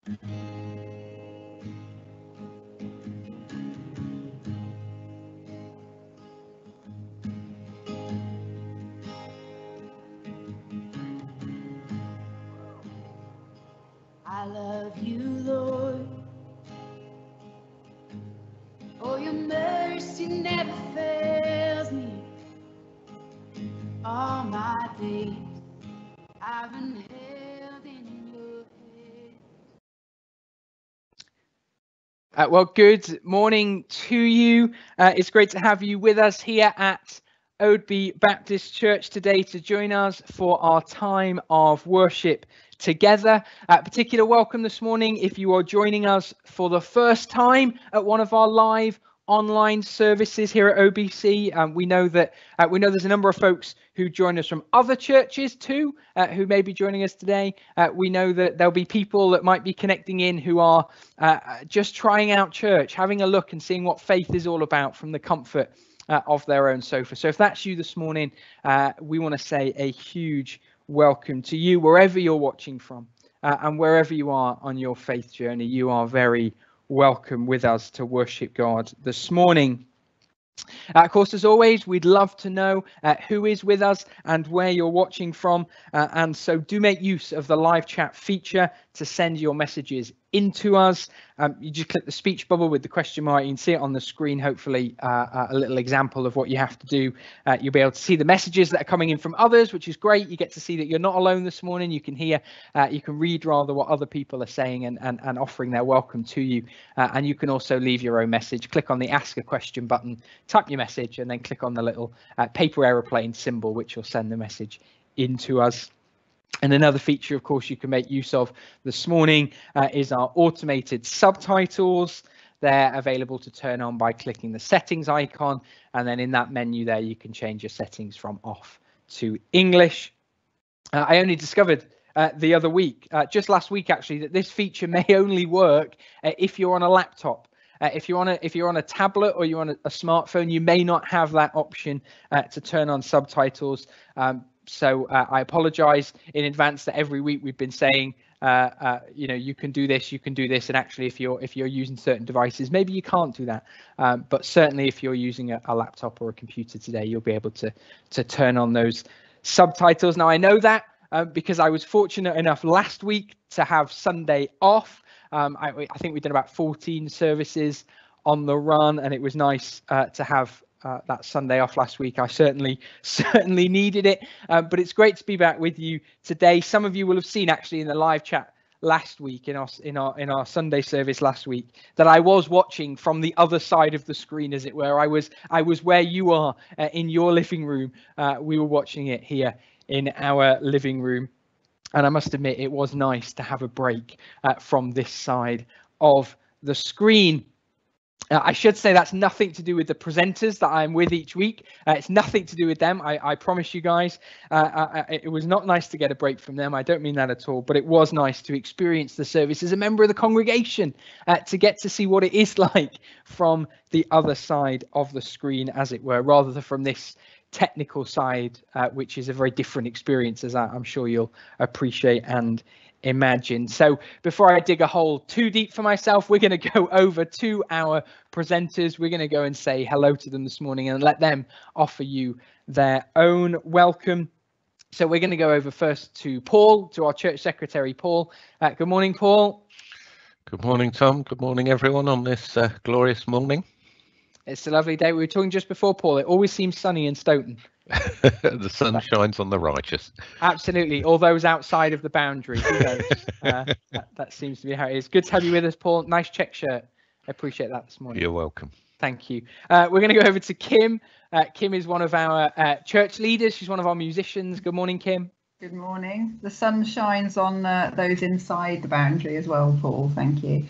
I love you, Lord. Oh, your mercy never fails me. All my days I've been held in your hand. Well, good morning to you. It's great to have you with us here at OBC Baptist Church today to join us for our time of worship together. Particular welcome this morning if you are joining us for the first time at one of our live online services here at OBC. We know there's a number of folks who join us from other churches too, who may be joining us today. We know that there'll be people that might be connecting in who are just trying out church, having a look and seeing what faith is all about from the comfort of their own sofa. So if that's you this morning, we want to say a huge welcome to you wherever you're watching from, and wherever you are on your faith journey. You are very welcome with us to worship God this morning. Of course, as always, we'd love to know who is with us and where you're watching from, and so do make use of the live chat feature to send your messages into us. You just click the speech bubble with the question mark. You can see it on the screen, hopefully a little example of what you have to do. You'll be able to see the messages that are coming in from others, which is great. You get to see that you're not alone this morning. You can hear, you can read rather what other people are saying and offering their welcome to you. And you can also leave your own message. Click on the ask a question button, type your message, and then click on the little paper aeroplane symbol, which will send the message into us. And another feature, of course, you can make use of this morning is our automated subtitles. They're available to turn on by clicking the settings icon. And then in that menu there, you can change your settings from off to English. I only discovered the other week, just last week actually, that this feature may only work if you're on a laptop. If you're on a tablet or you're on a smartphone, you may not have that option to turn on subtitles. So I apologize in advance that every week we've been saying, you can do this, and actually if you're using certain devices, maybe you can't do that. But certainly if you're using a laptop or a computer today, you'll be able to turn on those subtitles. Now I know that because I was fortunate enough last week to have Sunday off. I think we did about 14 services on the run, and it was nice to have that Sunday off last week. I certainly needed it, but it's great to be back with you today. Some of you will have seen actually in the live chat last week in our Sunday service last week that I was watching from the other side of the screen, as it were. I was where you are in your living room. We were watching it here in our living room, and I must admit it was nice to have a break from this side of the screen. I should say that's nothing to do with the presenters that I'm with each week. It's nothing to do with them. I promise you guys, it was not nice to get a break from them. I don't mean that at all, but it was nice to experience the service as a member of the congregation, to get to see what it is like from the other side of the screen, as it were, rather than from this technical side, which is a very different experience, as I'm sure you'll appreciate and imagine. So before I dig a hole too deep for myself, we're going to go over to our presenters. We're going to go and say hello to them this morning and let them offer you their own welcome. So we're going to go over first to Paul, to our church secretary, Paul. Good morning, Paul. Good morning, Tom. Good morning, everyone, on this glorious morning. It's a lovely day. We were talking just before, Paul. It always seems sunny in Stoughton. The sun shines on the righteous. Absolutely. All those outside of the boundary. Who knows? That seems to be how it is. Good to have you with us, Paul. Nice check shirt. I appreciate that this morning. You're welcome. Thank you. We're going to go over to Kim. Kim is one of our church leaders. She's one of our musicians. Good morning, Kim. Good morning. The sun shines on those inside the boundary as well, Paul. Thank you.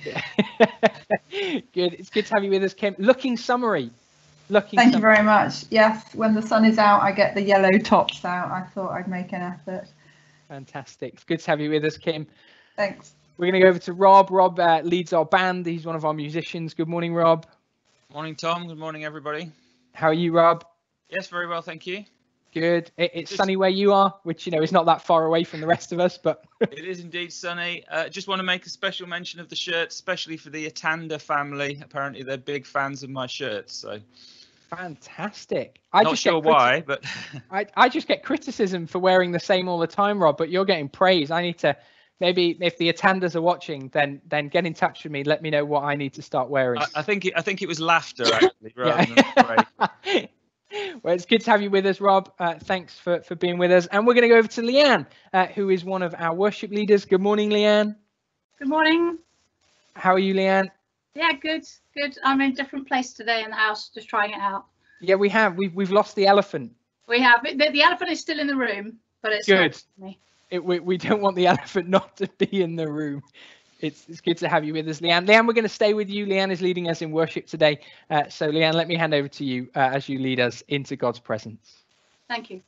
Good. It's good to have you with us, Kim. Looking summery. Thank you very much. Yes, when the sun is out, I get the yellow tops out. I thought I'd make an effort. Fantastic. It's good to have you with us, Kim. Thanks. We're going to go over to Rob. Rob leads our band. He's one of our musicians. Good morning, Rob. Morning, Tom. Good morning, everybody. How are you, Rob? Yes, very well, thank you. Good. It's sunny where you are, which, is not that far away from the rest of us, but it is indeed sunny. Just want to make a special mention of the shirt, especially for the Atanda family. Apparently they're big fans of my shirts. So fantastic. Not sure why, but I just get criticism for wearing the same all the time, Rob, but you're getting praise. I need to, maybe if the Atandas are watching, then get in touch with me. Let me know what I need to start wearing. I think it was laughter, actually, rather than praise. Well, it's good to have you with us, Rob. Thanks for being with us. And we're going to go over to Leanne, who is one of our worship leaders. Good morning, Leanne. Good morning. How are you, Leanne? Yeah, good. I'm in a different place today in the house, just trying it out. Yeah, we have. We've lost the elephant. We have. The elephant is still in the room, but it's good. Not me. We don't want the elephant not to be in the room. It's good to have you with us, Leanne. Leanne, we're going to stay with you. Leanne is leading us in worship today. So, Leanne, let me hand over to you as you lead us into God's presence. Thank you.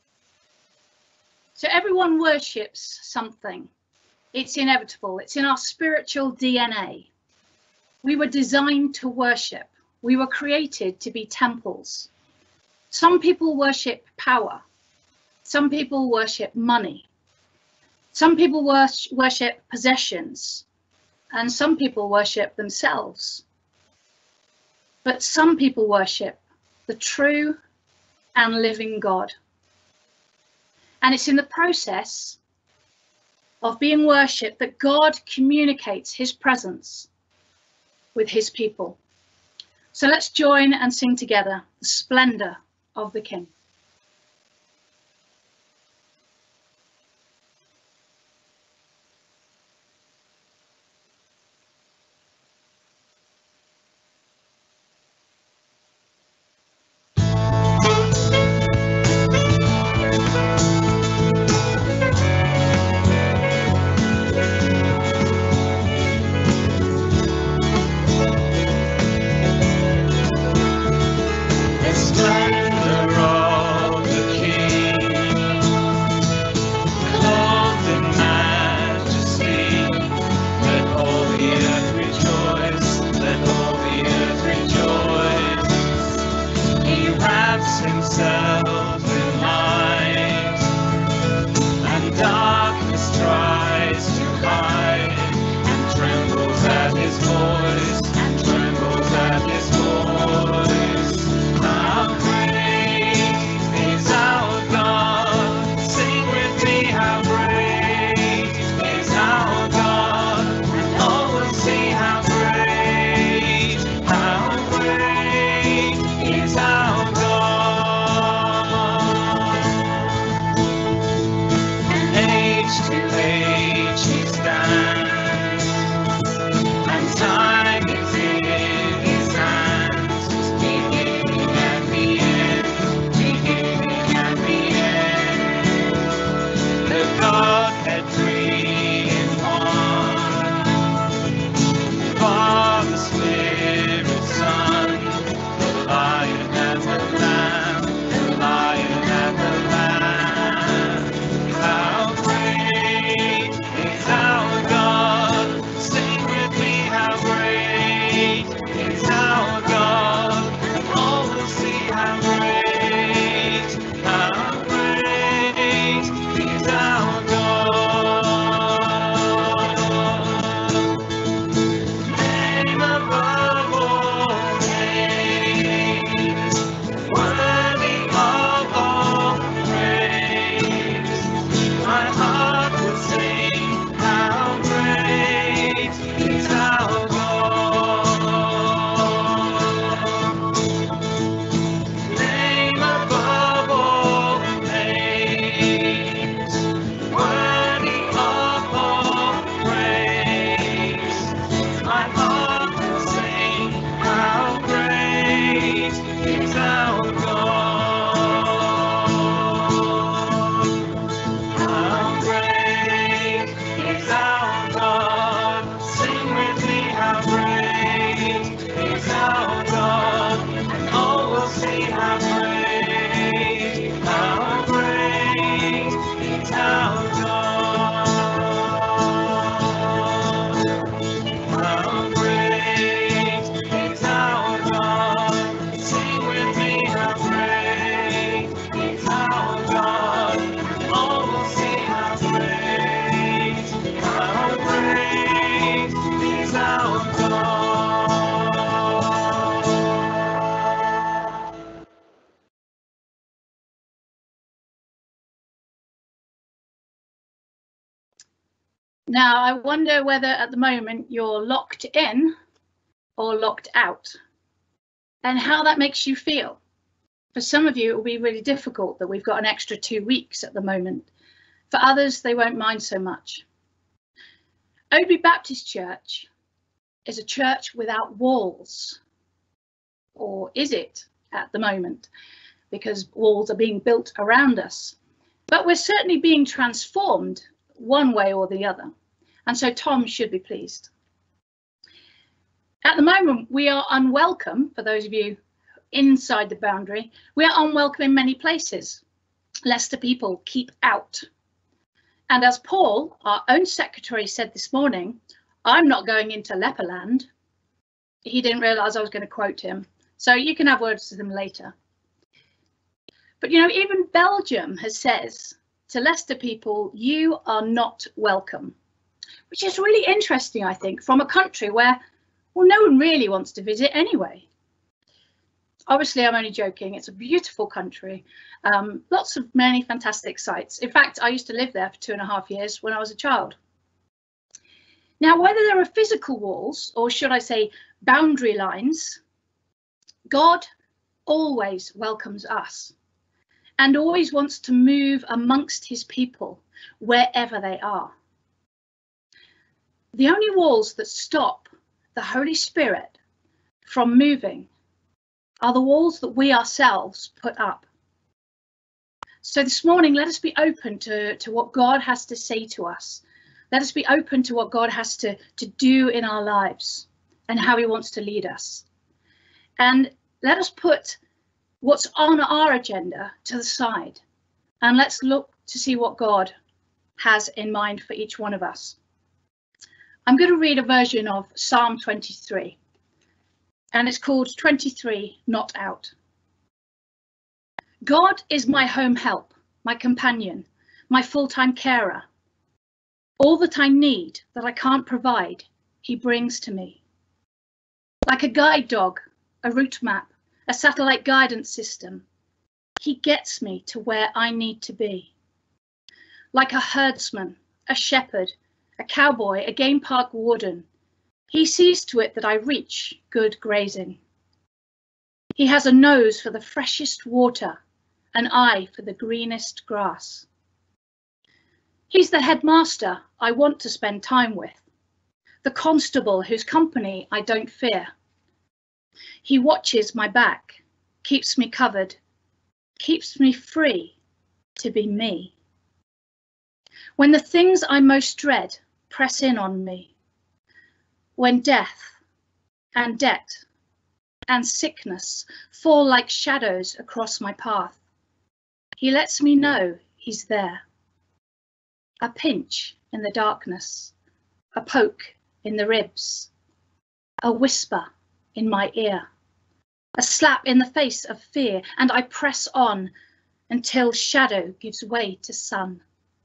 So everyone worships something. It's inevitable. It's in our spiritual DNA. We were designed to worship. We were created to be temples. Some people worship power. Some people worship money. Some people worship possessions. And some people worship themselves. But some people worship the true and living God. And it's in the process of being worshipped that God communicates his presence with his people. So let's join and sing together the splendor of the King. The splendor of Now, I wonder whether at the moment you're locked in or locked out, and how that makes you feel. For some of you, it will be really difficult that we've got an extra 2 weeks at the moment. For others, they won't mind so much. OB Baptist Church is a church without walls. Or is it at the moment? Because walls are being built around us. But we're certainly being transformed one way or the other. And so Tom should be pleased. At the moment, we are unwelcome, for those of you inside the boundary, we are unwelcome in many places, lest the people keep out. And as Paul, our own secretary, said this morning, I'm not going into Leperland. He didn't realise I was going to quote him. So you can have words with him later. But you know, even Belgium has says to Leicester people, you are not welcome, which is really interesting, I think, from a country where, well, no one really wants to visit anyway. Obviously, I'm only joking. It's a beautiful country. Lots of many fantastic sites. In fact, I used to live there for 2.5 years when I was a child. Now, whether there are physical walls, or should I say boundary lines, God always welcomes us and always wants to move amongst his people wherever they are. The only walls that stop the Holy Spirit from moving are the walls that we ourselves put up. So this morning, let us be open to what God has to say to us. Let us be open to what God has to do in our lives and how he wants to lead us. And let us put what's on our agenda to the side, and let's look to see what God has in mind for each one of us. I'm going to read a version of Psalm 23, and it's called 23 Not Out. God is my home help, my companion, my full-time carer. All that I need that I can't provide, he brings to me. Like a guide dog, a route map, a satellite guidance system, he gets me to where I need to be. Like a herdsman, a shepherd, a cowboy, a game park warden, he sees to it that I reach good grazing. He has a nose for the freshest water, an eye for the greenest grass. He's the headmaster I want to spend time with, the constable whose company I don't fear. He watches my back, keeps me covered, keeps me free to be me. When the things I most dread press in on me, when death and debt and sickness fall like shadows across my path, he lets me know he's there. A pinch in the darkness, a poke in the ribs, a whisper in my ear, a slap in the face of fear, and I press on until shadow gives way to sun.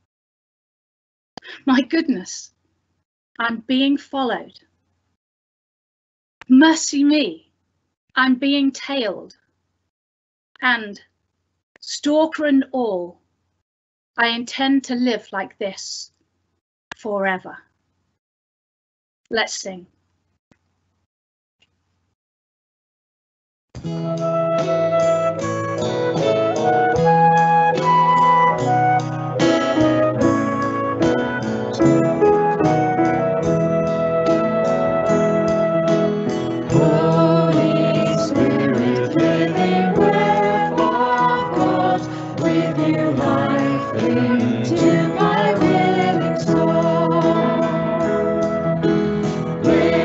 My goodness, I'm being followed. Mercy me, I'm being tailed. And, stalker and all, I intend to live like this forever. Let's sing. Into my willing soul.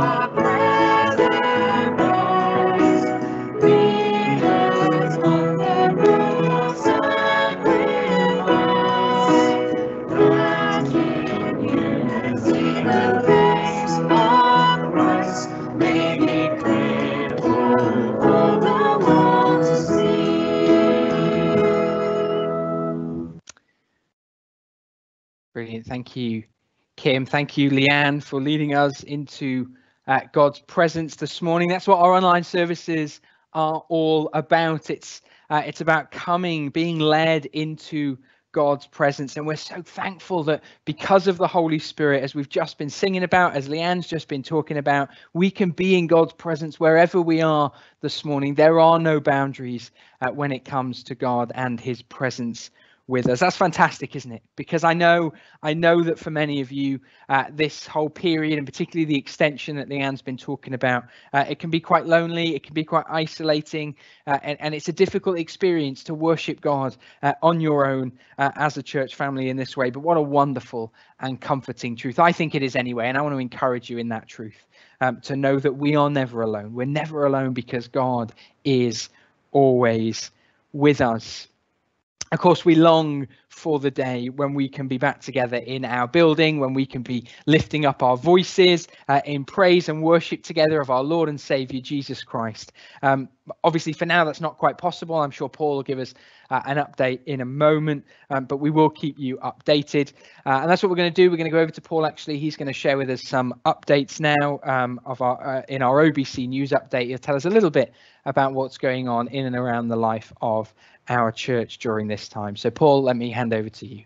Brilliant. Thank you, Kim. Thank you, Leanne, for leading us into God's presence this morning. That's what our online services are all about. It's about being led into God's presence. And we're so thankful that because of the Holy Spirit, as we've just been singing about, as Leanne's just been talking about, we can be in God's presence wherever we are this morning. There are no boundaries when it comes to God and his presence with us. That's fantastic, isn't it? Because I know that for many of you, this whole period, and particularly the extension that Leanne's been talking about, it can be quite lonely, it can be quite isolating, and it's a difficult experience to worship God on your own as a church family in this way. But what a wonderful and comforting truth. I think it is anyway, and I want to encourage you in that truth, to know that we are never alone. We're never alone because God is always with us. Of course, we long for the day when we can be back together in our building, when we can be lifting up our voices in praise and worship together of our Lord and Saviour, Jesus Christ. Obviously, for now, that's not quite possible. I'm sure Paul will give us an update in a moment, but we will keep you updated. And that's what we're going to do. We're going to go over to Paul. Actually, he's going to share with us some updates now of in our OBC news update. He'll tell us a little bit about what's going on in and around the life of our church during this time. So Paul, let me hand over to you.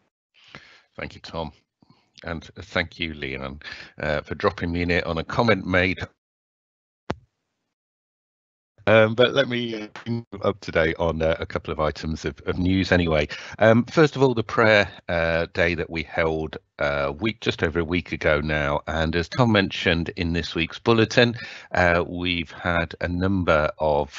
Thank you, Tom. And thank you, Leanne, for dropping me in it on a comment made. But let me bring you up to date on a couple of items of news anyway. First of all, the prayer day that we held just over a week ago now. And as Tom mentioned in this week's bulletin, we've had a number of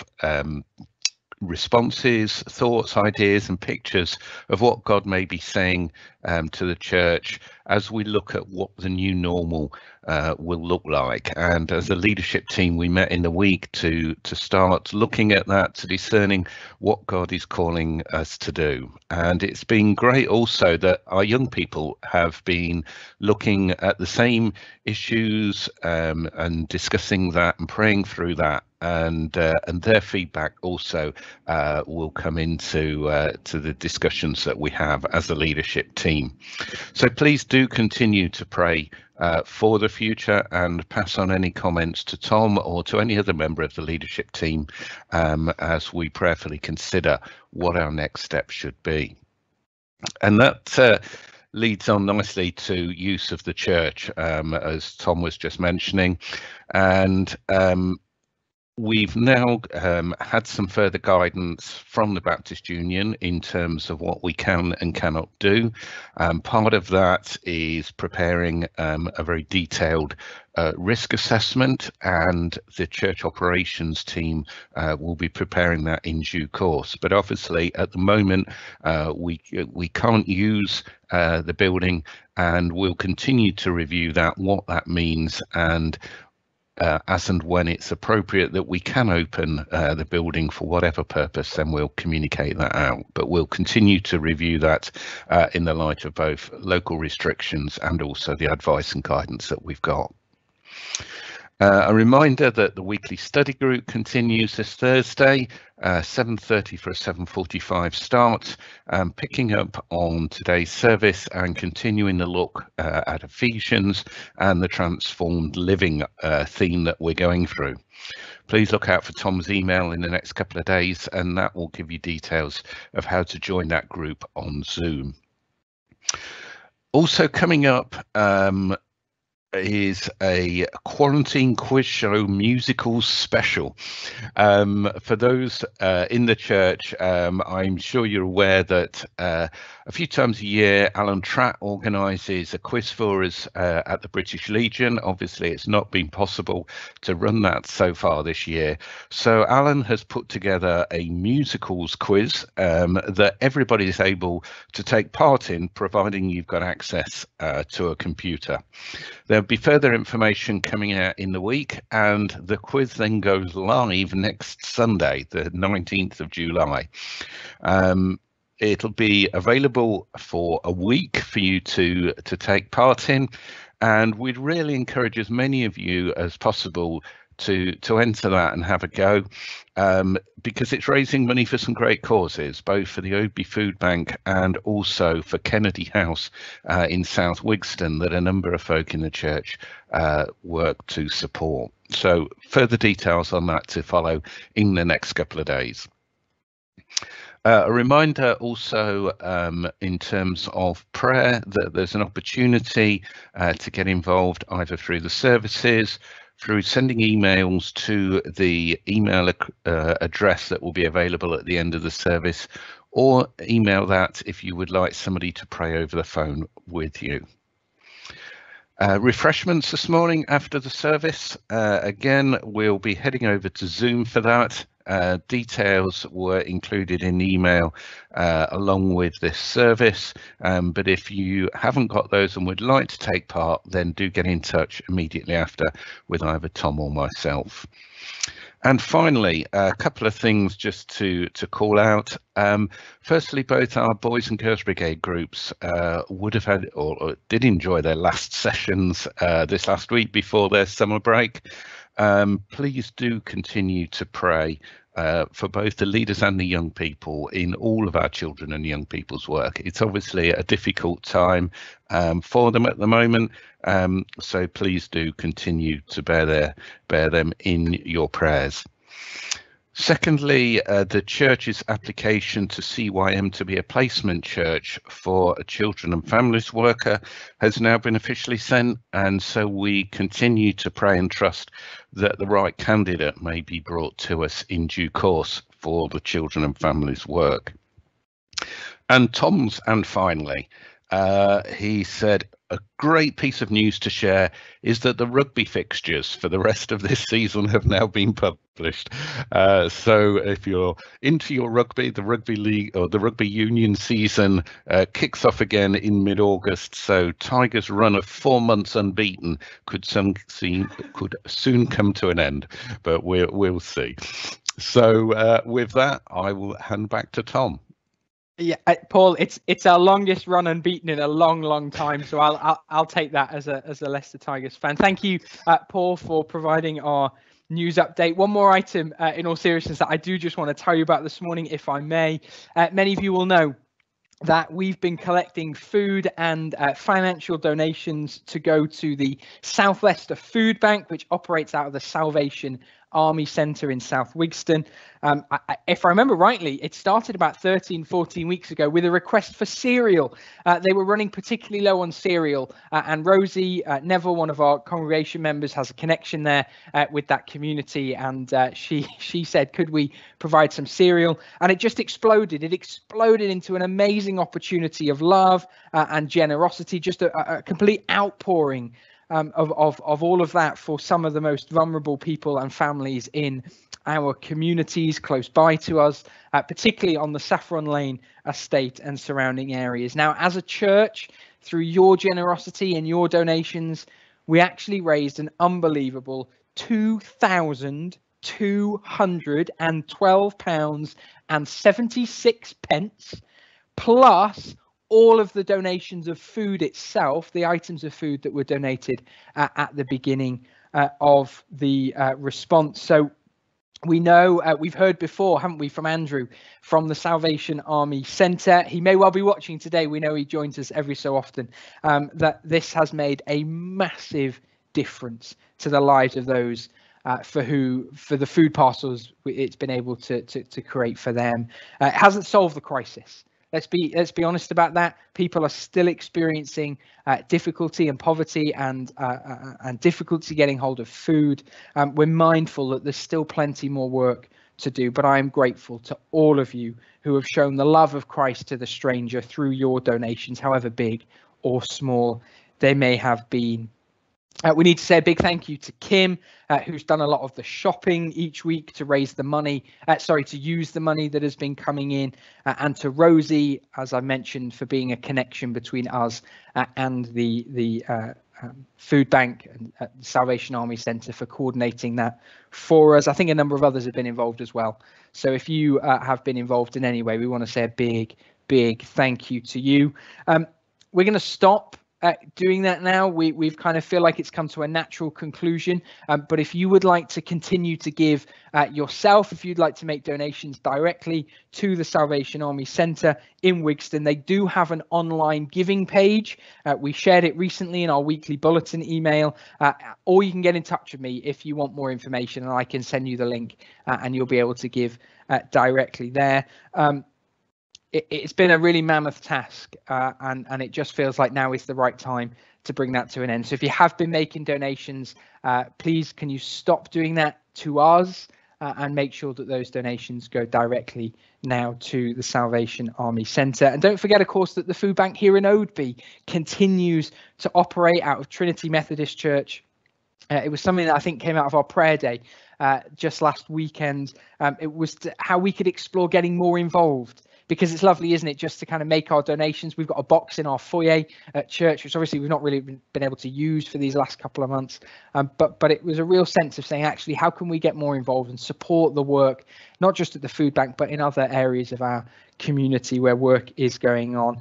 responses, thoughts, ideas and pictures of what God may be saying to the church as we look at what the new normal will look like. And as a leadership team, we met in the week to start looking at that, to discerning what God is calling us to do. And it's been great also that our young people have been looking at the same issues and discussing that and praying through that. And their feedback also will come into to the discussions that we have as a leadership team. So please do continue to pray for the future and pass on any comments to Tom or to any other member of the leadership team as we prayerfully consider what our next steps should be. And that leads on nicely to use of the church, as Tom was just mentioning. And we've now had some further guidance from the Baptist Union in terms of what we can and cannot do. Part of that is preparing a very detailed risk assessment, and the church operations team will be preparing that in due course. But obviously at the moment we can't use the building, and we'll continue to review that, what that means, and as and when it's appropriate that we can open the building for whatever purpose, then we'll communicate that out. But we'll continue to review that in the light of both local restrictions and also the advice and guidance that we've got. A reminder that the weekly study group continues this Thursday, 7:30 for a 7:45 start, picking up on today's service and continuing the look at Ephesians and the transformed living theme that we're going through. Please look out for Tom's email in the next couple of days, and that will give you details of how to join that group on Zoom. Also coming up is a quarantine quiz show musical special. For those in the church, I'm sure you're aware that a few times a year Alan Tratt organises a quiz for us at the British Legion. Obviously it's not been possible to run that so far this year, so Alan has put together a musicals quiz that everybody is able to take part in, providing you've got access to a computer. There'll be further information coming out in the week, and the quiz then goes live next Sunday, the 19th of July. It'll be available for a week for you to take part in, and we'd really encourage as many of you as possible to enter that and have a go, because it's raising money for some great causes, both for the OB Food Bank and also for Kennedy House in South Wigston, that a number of folk in the church work to support. So further details on that to follow in the next couple of days. A reminder also in terms of prayer that there's an opportunity to get involved either through the services, through sending emails to the email address that will be available at the end of the service, or email that if you would like somebody to pray over the phone with you. Refreshments this morning after the service. Again, we'll be heading over to Zoom for that. Details were included in the email along with this service, but if you haven't got those and would like to take part, then do get in touch immediately after with either Tom or myself. And finally, a couple of things just to call out. Firstly, both our Boys and Girls Brigade groups would have had or did enjoy their last sessions this last week before their summer break. Please do continue to pray for both the leaders and the young people in all of our children and young people's work. It's obviously a difficult time for them at the moment, so please do continue to bear them in your prayers. Secondly, the church's application to CYM to be a placement church for a children and families worker has now been officially sent, and so we continue to pray and trust that the right candidate may be brought to us in due course for the children and families work. And Tom's, and finally, he said, a great piece of news to share is that the rugby fixtures for the rest of this season have now been published. So if you're into your rugby, the rugby league or the rugby union season kicks off again in mid-August. So Tigers' run of 4 months unbeaten could soon come to an end, but we'll see. So with that, I will hand back to Tom. Yeah, Paul, it's our longest run unbeaten in a long time, so I'll take that as a Leicester Tigers fan. Thank you, Paul, for providing our news update. One more item, in all seriousness, that I do just want to tell you about this morning, if I may. Many of you will know that we've been collecting food and financial donations to go to the South Leicester Food Bank, which operates out of the Salvation Army Centre in South Wigston. If I remember rightly, it started about 14 weeks ago with a request for cereal. They were running particularly low on cereal, and Rosie Neville, one of our congregation members, has a connection there with that community, and she said, could we provide some cereal? And it just exploded. It exploded into an amazing opportunity of love and generosity, just a complete outpouring of all of that for some of the most vulnerable people and families in our communities close by to us, particularly on the Saffron Lane estate and surrounding areas. Now, as a church, through your generosity and your donations, we actually raised an unbelievable £2,212.76, plus all of the donations of food itself, the items of food that were donated at the beginning of the response. So we know, we've heard before, haven't we, from Andrew from the Salvation Army Centre. He may well be watching today. We know he joins us every so often, that this has made a massive difference to the lives of those for the food parcels it's been able to create for them. It hasn't solved the crisis. Let's be honest about that. People are still experiencing difficulty and poverty and difficulty getting hold of food. We're mindful that there's still plenty more work to do, but I am grateful to all of you who have shown the love of Christ to the stranger through your donations, however big or small they may have been. We need to say a big thank you to Kim, who's done a lot of the shopping each week to raise the money, to use the money that has been coming in, and to Rosie, as I mentioned, for being a connection between us and the food bank and at the Salvation Army Centre for coordinating that for us. I think a number of others have been involved as well. So if you have been involved in any way, we want to say a big thank you to you. We're going to stop doing that now. We've kind of feel like it's come to a natural conclusion, but if you would like to continue to give yourself, if you'd like to make donations directly to the Salvation Army Centre in Wigston, they do have an online giving page. We shared it recently in our weekly bulletin email, or you can get in touch with me if you want more information, and I can send you the link and you'll be able to give directly there. It's been a really mammoth task, and it just feels like now is the right time to bring that to an end. So if you have been making donations, please can you stop doing that to us and make sure that those donations go directly now to the Salvation Army Centre. And don't forget, of course, that the food bank here in Oadby continues to operate out of Trinity Methodist Church. It was something that I think came out of our prayer day just last weekend. It was how we could explore getting more involved, because it's lovely, isn't it, just to kind of make our donations. We've got a box in our foyer at church, which obviously we've not really been able to use for these last couple of months. But it was a real sense of saying, actually, how can we get more involved and support the work, not just at the food bank, but in other areas of our community where work is going on.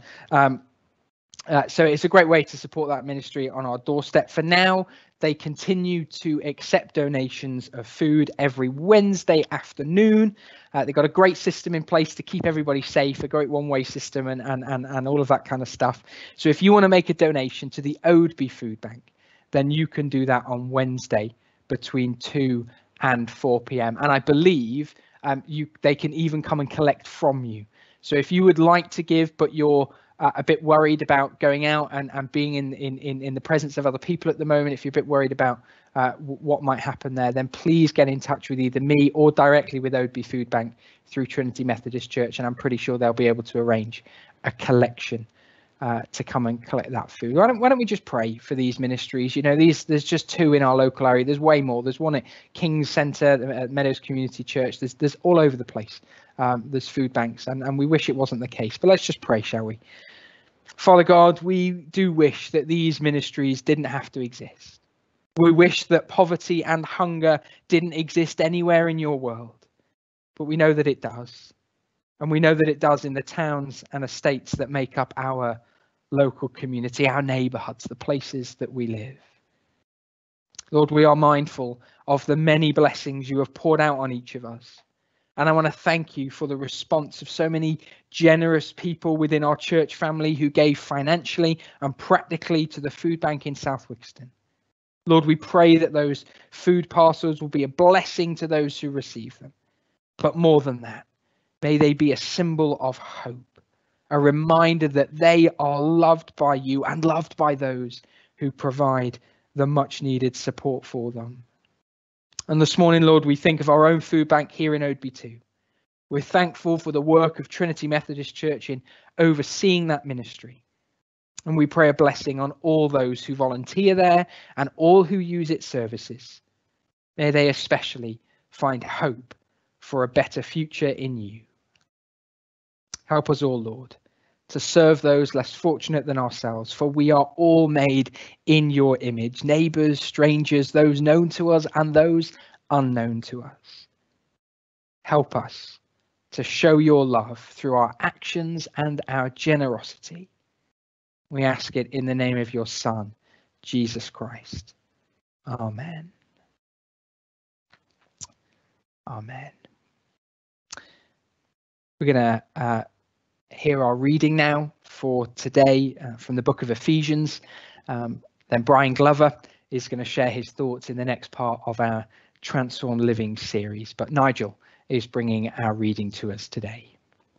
So it's a great way to support that ministry on our doorstep. For now, they continue to accept donations of food every Wednesday afternoon. They've got a great system in place to keep everybody safe, a great one-way system and all of that kind of stuff. So if you want to make a donation to the Oadby Food Bank, then you can do that on Wednesday between 2 and 4 p.m. And I believe they can even come and collect from you. So if you would like to give, but you're a bit worried about going out and being in the presence of other people at the moment, if you're a bit worried about what might happen there, then please get in touch with either me or directly with Oadby Food Bank through Trinity Methodist Church, and I'm pretty sure they'll be able to arrange a collection to come and collect that food. Why don't we just pray for these ministries? You know, there's just 2 in our local area. There's way more. There's one at King's Centre, at Meadows Community Church. There's all over the place. There's food banks, and we wish it wasn't the case. But let's just pray, shall we? Father God, we do wish that these ministries didn't have to exist. We wish that poverty and hunger didn't exist anywhere in your world, but we know that it does. And we know that it does in the towns and estates that make up our local community, our neighbourhoods, the places that we live. Lord, we are mindful of the many blessings you have poured out on each of us. And I want to thank you for the response of so many generous people within our church family who gave financially and practically to the food bank in South Wigston. Lord, we pray that those food parcels will be a blessing to those who receive them. But more than that, may they be a symbol of hope, a reminder that they are loved by you and loved by those who provide the much needed support for them. And this morning, Lord, we think of our own food bank here in Oadby too. We're thankful for the work of Trinity Methodist Church in overseeing that ministry. And we pray a blessing on all those who volunteer there and all who use its services. May they especially find hope for a better future in you. Help us all, Lord, to serve those less fortunate than ourselves, for we are all made in your image, neighbours, strangers, those known to us and those unknown to us. Help us to show your love through our actions and our generosity. We ask it in the name of your Son, Jesus Christ. Amen. Amen. We're going to hear our reading now for today from the book of Ephesians. Then Brian Glover is going to share his thoughts in the next part of our Transformed Living series. But Nigel is bringing our reading to us today.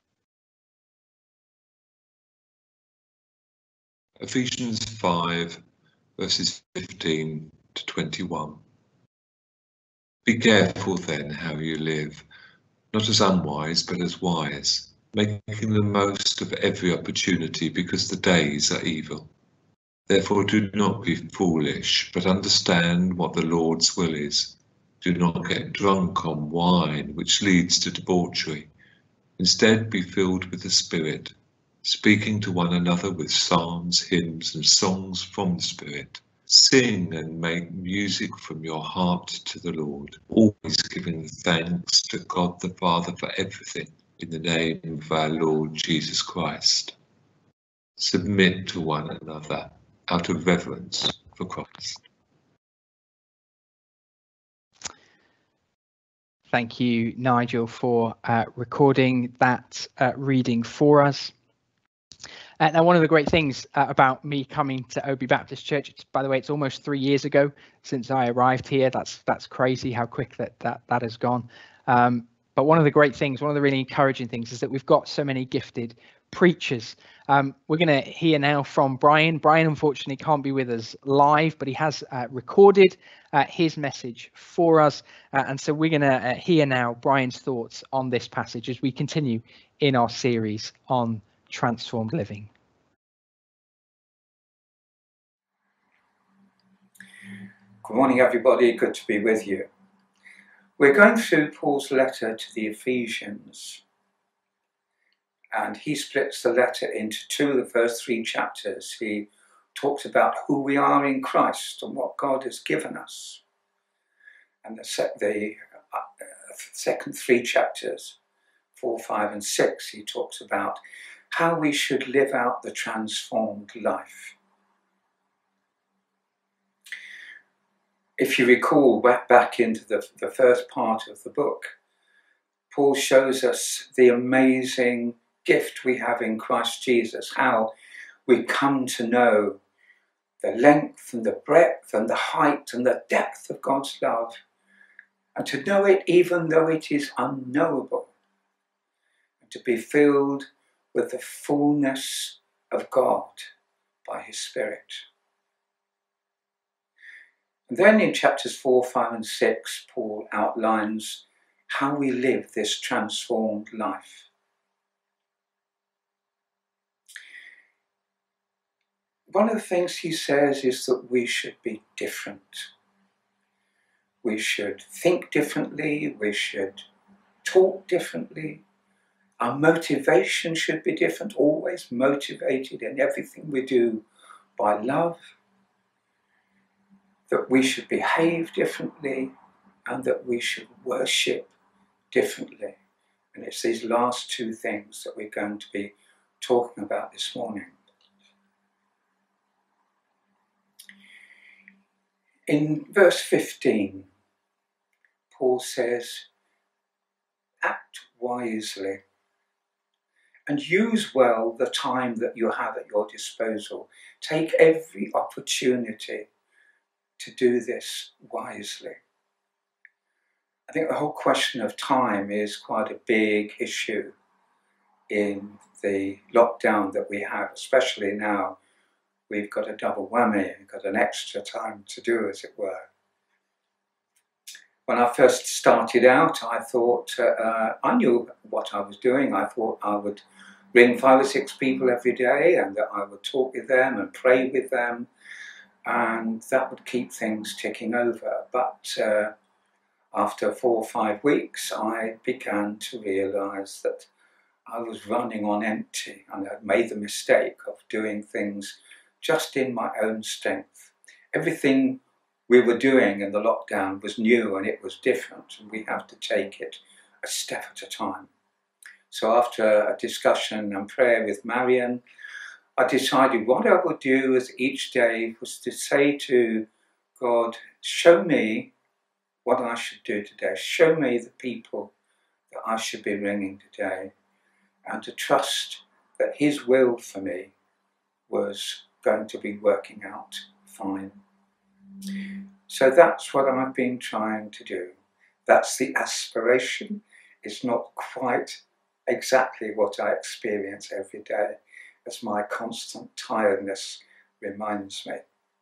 Ephesians 5, verses 15 to 21. Be careful then how you live, not as unwise, but as wise, making the most of every opportunity, because the days are evil. Therefore do not be foolish, but understand what the Lord's will is. Do not get drunk on wine, which leads to debauchery. Instead be filled with the Spirit, speaking to one another with psalms, hymns, and songs from the Spirit, Sing and make music from your heart to the Lord, always giving thanks to God the Father for everything, in the name of our Lord Jesus Christ. Submit to one another out of reverence for Christ. Thank you, Nigel, for recording that reading for us. Now, one of the great things about me coming to OB Baptist Church, by the way, it's almost 3 years ago since I arrived here. That's crazy how quick that has gone. But one of the great things, one of the really encouraging things, is that we've got so many gifted preachers. We're going to hear now from Brian. Brian, unfortunately, can't be with us live, but he has recorded his message for us. And so we're going to hear now Brian's thoughts on this passage as we continue in our series on transformed living. Good morning, everybody. Good to be with you. We're going through Paul's letter to the Ephesians, and he splits the letter into two. The first 3 chapters, he talks about who we are in Christ and what God has given us. And the second 3 chapters, 4, 5, and 6, he talks about how we should live out the transformed life. If you recall back into the first part of the book, Paul shows us the amazing gift we have in Christ Jesus, how we come to know the length and the breadth and the height and the depth of God's love, and to know it even though it is unknowable, and to be filled with the fullness of God by his Spirit. And then in chapters 4, 5, and 6, Paul outlines how we live this transformed life. One of the things he says is that we should be different. We should think differently, we should talk differently. Our motivation should be different, always motivated in everything we do by love. That we should behave differently and that we should worship differently. And it's these last 2 things that we're going to be talking about this morning. In verse 15, Paul says, act wisely and use well the time that you have at your disposal. Take every opportunity to do this wisely. I think the whole question of time is quite a big issue in the lockdown that we have, especially now. We've got a double whammy, we've got an extra time to do, as it were. When I first started out, I thought, I knew what I was doing. I thought I would ring 5 or 6 people every day and that I would talk with them and pray with them, and that would keep things ticking over. But after 4 or 5 weeks, I began to realise that I was running on empty, and I'd made the mistake of doing things just in my own strength. Everything we were doing in the lockdown was new and it was different, and we have to take it a step at a time. So after a discussion and prayer with Marion, I decided what I would do as each day was to say to God, show me what I should do today. Show me the people that I should be ringing today, and to trust that his will for me was going to be working out fine. So that's what I've been trying to do. That's the aspiration. It's not quite exactly what I experience every day, as my constant tiredness reminds me.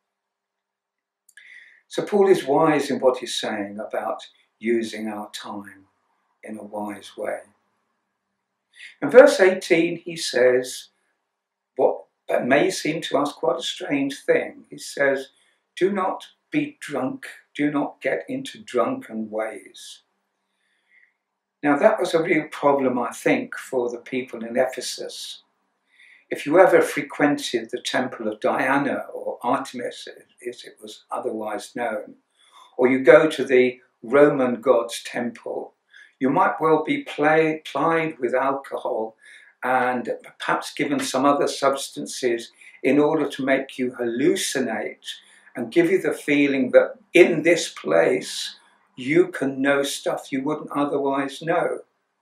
So Paul is wise in what he's saying about using our time in a wise way. In verse 18, he says what may seem to us quite a strange thing. He says, do not be drunk, do not get into drunken ways. Now that was a real problem, I think, for the people in Ephesus. If you ever frequented the temple of Diana or Artemis, as it was otherwise known, or you go to the Roman god's temple, you might well be plied with alcohol and perhaps given some other substances in order to make you hallucinate and give you the feeling that in this place you can know stuff you wouldn't otherwise know.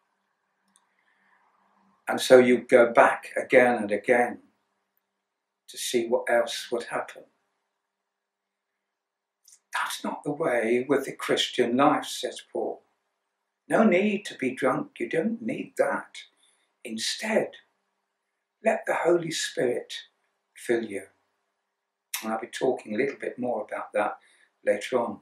And so you go back again and again to see what else would happen. That's not the way with the Christian life, says Paul. No need to be drunk, you don't need that. Instead, let the Holy Spirit fill you. And I'll be talking a little bit more about that later on.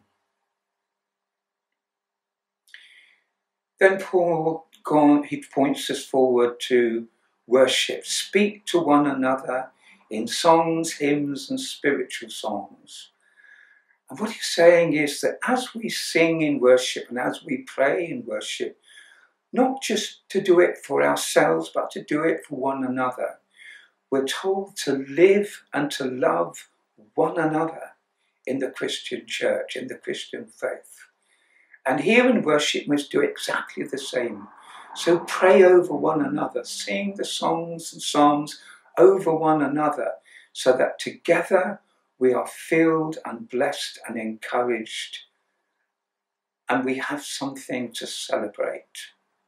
Then Paul, he points us forward to worship. Speak to one another in songs, hymns and spiritual songs. And what he's saying is that as we sing in worship and as we pray in worship, not just to do it for ourselves, but to do it for one another. We're told to live and to love one another in the Christian church, in the Christian faith. And here in worship, we must do exactly the same. So pray over one another, sing the songs and psalms over one another, so that together we are filled and blessed and encouraged, and we have something to celebrate.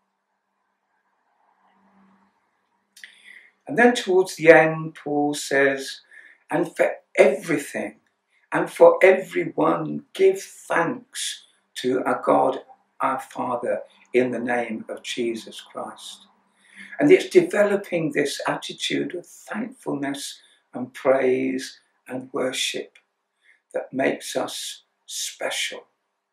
And then towards the end, Paul says, and for everything and for everyone give thanks to our God, our Father, in the name of Jesus Christ. And it's developing this attitude of thankfulness and praise and worship that makes us special.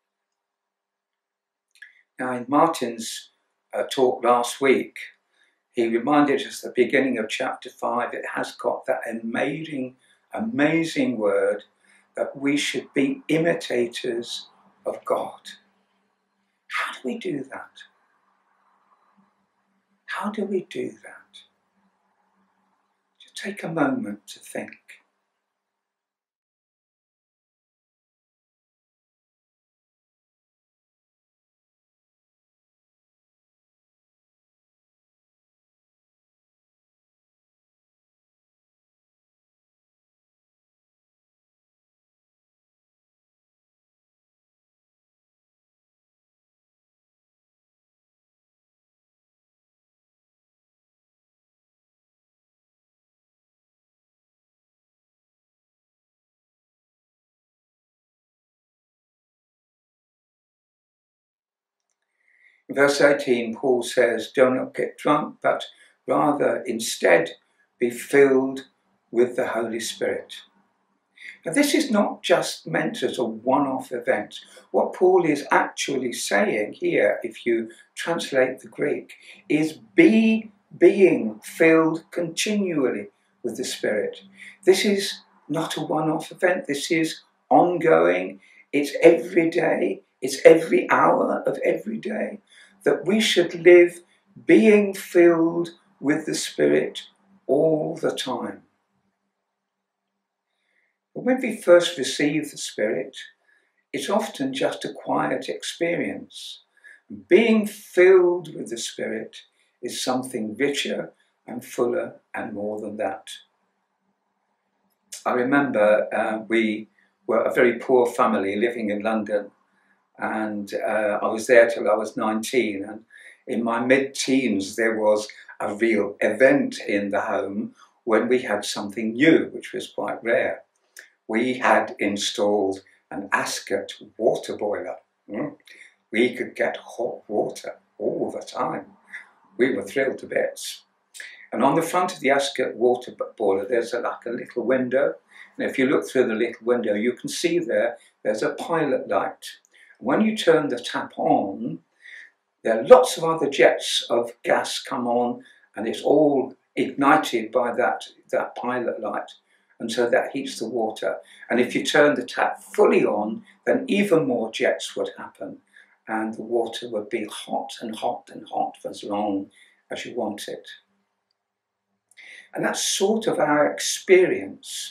Now, in Martin's talk last week, he reminded us at the beginning of chapter 5, it has got that amazing word that we should be imitators of God. How do we do that? How do we do that? Just take a moment to think. In verse 18, Paul says, do not get drunk, but rather instead be filled with the Holy Spirit. Now, this is not just meant as a one-off event. What Paul is actually saying here, if you translate the Greek, is being filled continually with the Spirit. This is not a one-off event. This is ongoing. It's every day. It's every hour of every day. That we should live being filled with the Spirit all the time. But when we first receive the Spirit, it's often just a quiet experience. Being filled with the Spirit is something richer and fuller and more than that. I remember we were a very poor family living in London, and I was there till I was 19, and in my mid-teens there was a real event in the home when we had something new, which was quite rare. We had installed an Ascot water boiler. We could get hot water all the time. We were thrilled to bits. And on the front of the Ascot water boiler, there's like a little window. And if you look through the little window, you can see there's a pilot light. When you turn the tap on, there are lots of other jets of gas come on, and it's all ignited by that pilot light. And so that heats the water. And if you turn the tap fully on, then even more jets would happen. And the water would be hot and hot and hot for as long as you want it. And that's sort of our experience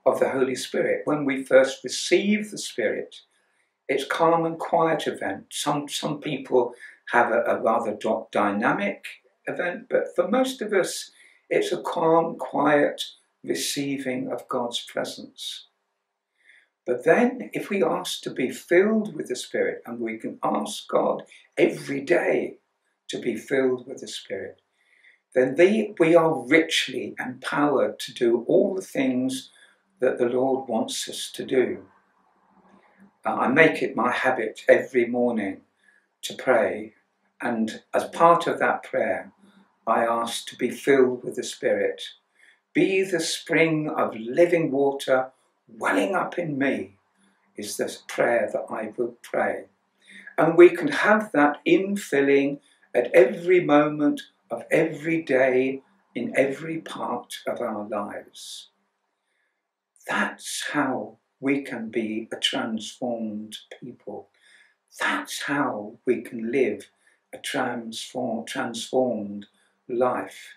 of the Holy Spirit. When we first receive the Spirit, it's calm and quiet event. Some people have a rather dynamic event, but for most of us, it's a calm, quiet receiving of God's presence. But then, if we ask to be filled with the Spirit, and we can ask God every day to be filled with the Spirit, then we are richly empowered to do all the things that the Lord wants us to do. I make it my habit every morning to pray, and as part of that prayer, I ask to be filled with the Spirit. Be the spring of living water welling up in me, is the prayer that I will pray. And we can have that infilling at every moment of every day in every part of our lives. That's how we can be a transformed people. That's how we can live a transformed life.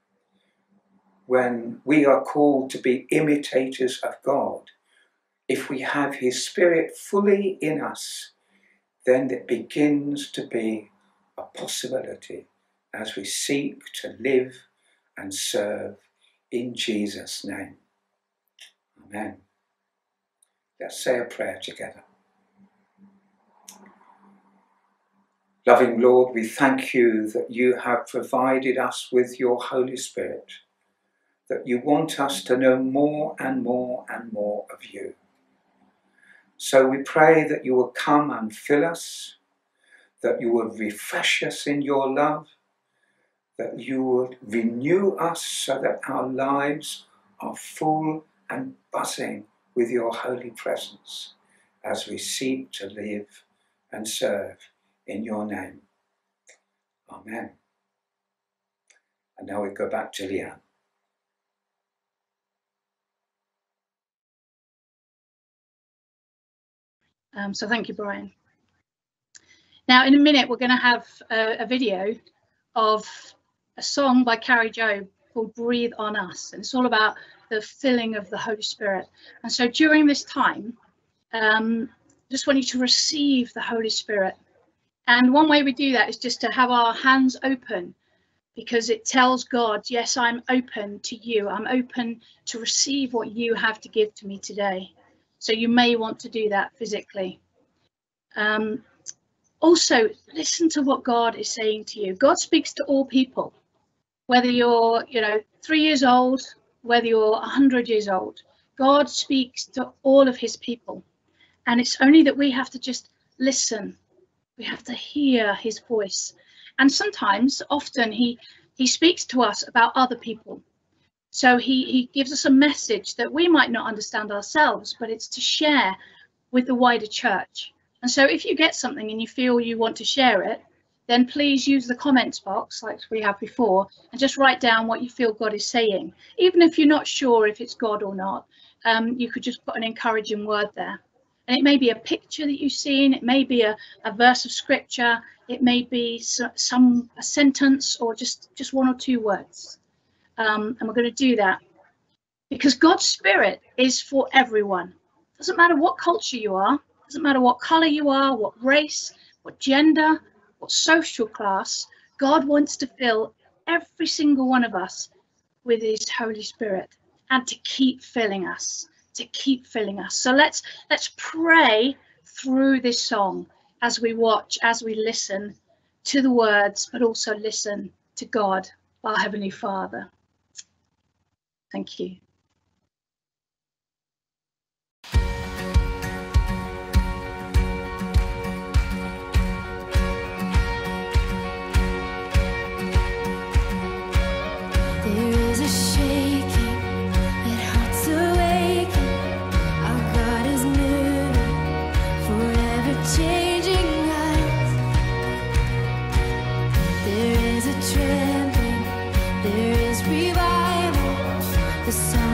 When we are called to be imitators of God, if we have His Spirit fully in us, then it begins to be a possibility as we seek to live and serve in Jesus' name. Amen. Let's say a prayer together. Loving Lord, we thank you that you have provided us with your Holy Spirit, that you want us to know more and more and more of you. So we pray that you will come and fill us, that you will refresh us in your love, that you will renew us so that our lives are full and buzzing with your holy presence as we seek to live and serve in your name. Amen. And now we go back to Leanne. So thank you, Brian. Now, in a minute, we're going to have a video of a song by Carrie Joe called Breathe on Us. And it's all about the filling of the Holy Spirit. And so during this time, just want you to receive the Holy Spirit. And one way we do that is just to have our hands open, because it tells God, yes, I'm open to you. I'm open to receive what you have to give to me today. So you may want to do that physically. Also, listen to what God is saying to you. God speaks to all people, whether you're 3 years old, whether you're 100 years old. God speaks to all of his people. And it's only that we have to just listen. We have to hear his voice. And sometimes, often, he speaks to us about other people. So he gives us a message that we might not understand ourselves, but it's to share with the wider church. And so if you get something and you feel you want to share it, then please use the comments box like we have before and just write down what you feel God is saying. Even if you're not sure if it's God or not, you could just put an encouraging word there. And it may be a picture that you've seen, it may be a verse of scripture, it may be a sentence, or just 1 or 2 words. And we're going to do that because God's Spirit is for everyone. Doesn't matter what culture you are, doesn't matter what color you are, what race, what gender, what social class. God wants to fill every single one of us with his Holy Spirit and to keep filling us, So let's pray through this song as we watch, as we listen to the words, but also listen to God, our Heavenly Father. Thank you. There is a trembling, there is revival. The sun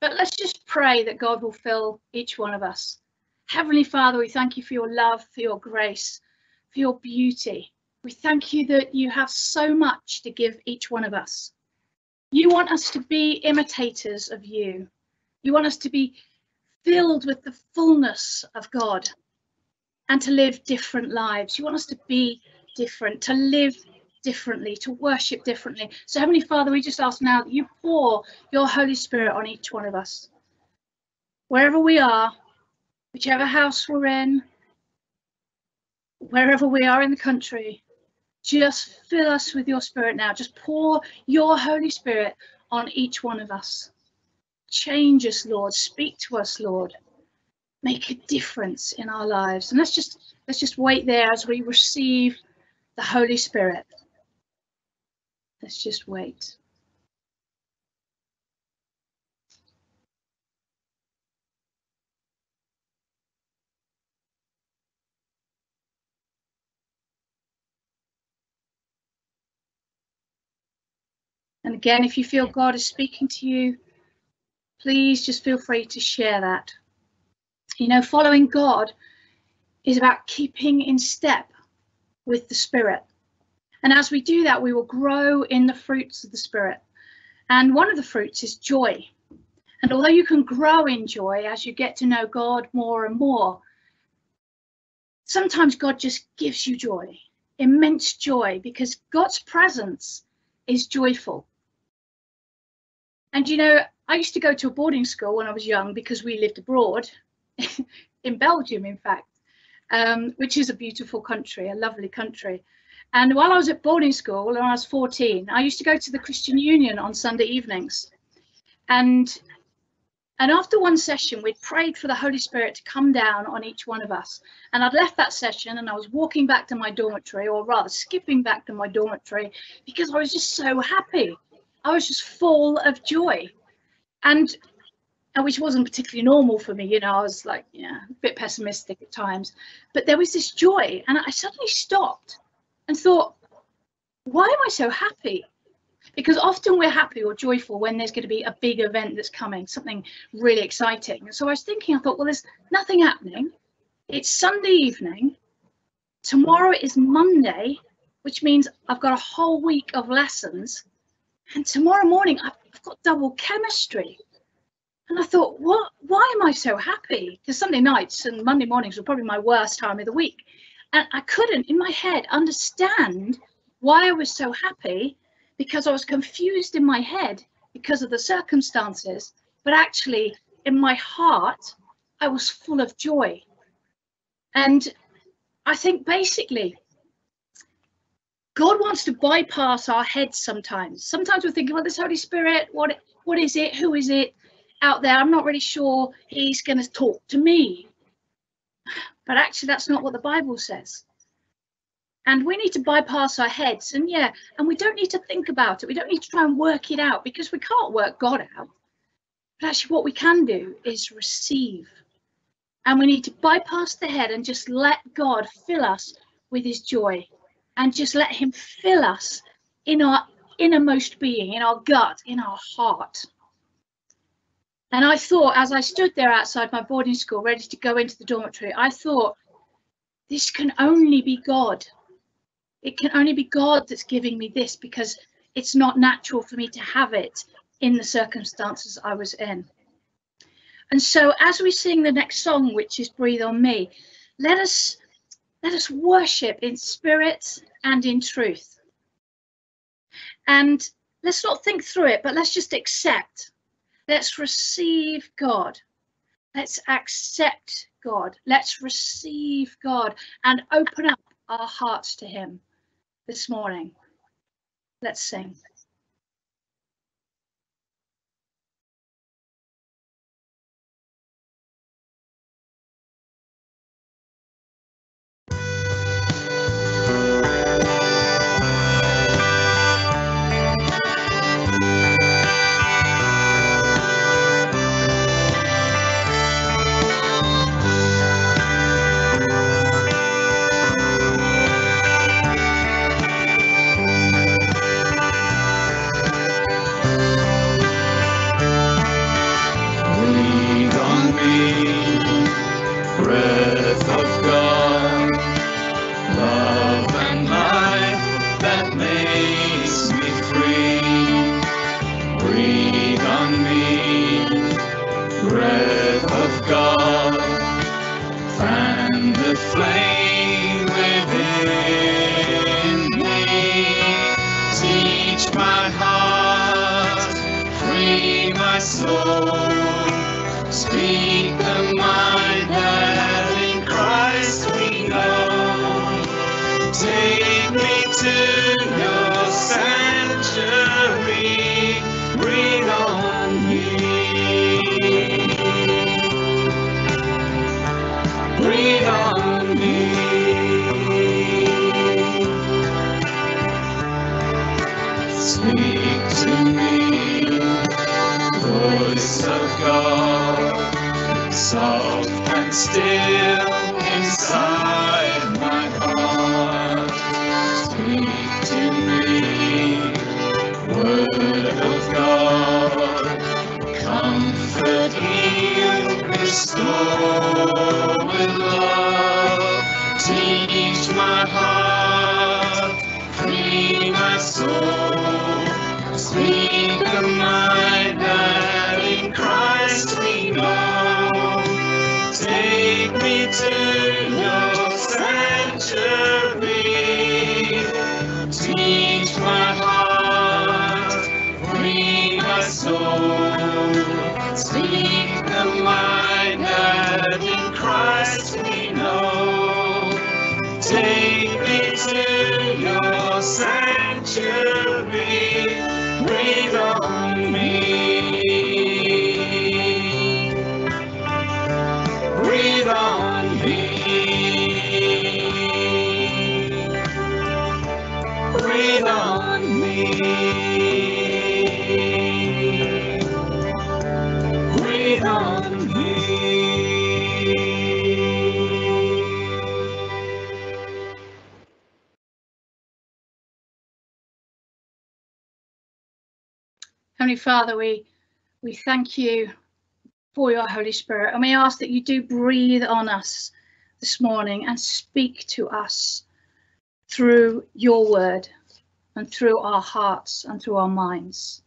But let's just pray that God will fill each one of us. Heavenly Father, we thank you for your love, for your grace, for your beauty. We thank you that you have so much to give each one of us. You want us to be imitators of you. You want us to be filled with the fullness of God and to live different lives. You want us to be different, to live differently, to worship differently. So Heavenly Father, we just ask now that you pour your Holy Spirit on each one of us. Wherever we are, whichever house we're in, wherever we are in the country, just fill us with your Spirit now. Just pour your Holy Spirit on each one of us. Change us, Lord. Speak to us, Lord. Make a difference in our lives. And let's just wait there as we receive the Holy Spirit. Let's just wait. And again, if you feel God is speaking to you, please just feel free to share that. You know, following God is about keeping in step with the Spirit. And as we do that, we will grow in the fruits of the Spirit. And one of the fruits is joy. And although you can grow in joy as you get to know God more and more, sometimes God just gives you joy, immense joy, because God's presence is joyful. And you know, I used to go to a boarding school when I was young because we lived abroad, in Belgium, in fact, which is a beautiful country, a lovely country. And while I was at boarding school, when I was 14, I used to go to the Christian Union on Sunday evenings. And after one session, we'd prayed for the Holy Spirit to come down on each one of us. And I'd left that session and I was walking back to my dormitory, or rather skipping back to my dormitory, because I was just so happy. I was just full of joy. And which wasn't particularly normal for me, you know, I was like, yeah, a bit pessimistic at times. But there was this joy, and I suddenly stopped and thought, why am I so happy? Because often we're happy or joyful when there's going to be a big event that's coming, something really exciting. And so I was thinking, I thought, well, there's nothing happening. It's Sunday evening. Tomorrow is Monday, which means I've got a whole week of lessons. And tomorrow morning, I've got double chemistry. And I thought, why am I so happy? Because Sunday nights and Monday mornings were probably my worst time of the week. And I couldn't, in my head, understand why I was so happy, because I was confused in my head because of the circumstances. But actually, in my heart, I was full of joy. And I think basically, God wants to bypass our heads sometimes. Sometimes we're thinking, well, this Holy Spirit, what is it? Who is it out there? I'm not really sure he's going to talk to me. But actually, that's not what the Bible says. And we need to bypass our heads. And yeah, and we don't need to think about it. We don't need to try and work it out, because we can't work God out. But actually, what we can do is receive. And we need to bypass the head and just let God fill us with his joy. And just let him fill us in our innermost being, in our gut, in our heart. And I thought, as I stood there outside my boarding school, ready to go into the dormitory, I thought, this can only be God. It can only be God that's giving me this, because it's not natural for me to have it in the circumstances I was in. And so as we sing the next song, which is Breathe on Me, let us worship in spirit and in truth. And let's not think through it, but let's just accept. Let's receive God. Let's accept God. Let's receive God and open up our hearts to him this morning. Let's sing. soul. Speak the mind that in Christ we know. Take me to your sanctuary. Breathe on me. Breathe on me. Speak to me, voice of God, soft and still inside my heart. Speak to me, word of God, comfort, heal, restore with love. Teach my heart, free my soul. Speak the mind that in Christ we know. Take me to your sanctuary. Teach my heart, free my soul. Speak the mind that in Christ we know. Take me to your sanctuary. Breathe on me. Breathe on me. Breathe on me. Breathe on me. Heavenly Father, we thank you for your Holy Spirit, and we ask that you do breathe on us this morning and speak to us through your word and through our hearts and through our minds.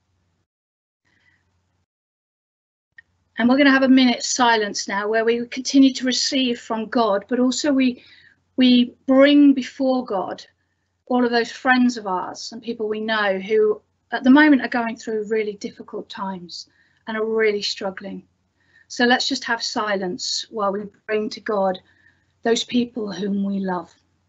And we're going to have a minute's silence now where we continue to receive from God, but also we bring before God all of those friends of ours and people we know who at the moment are going through really difficult times and are really struggling. So let's just have silence while we bring to God those people whom we love.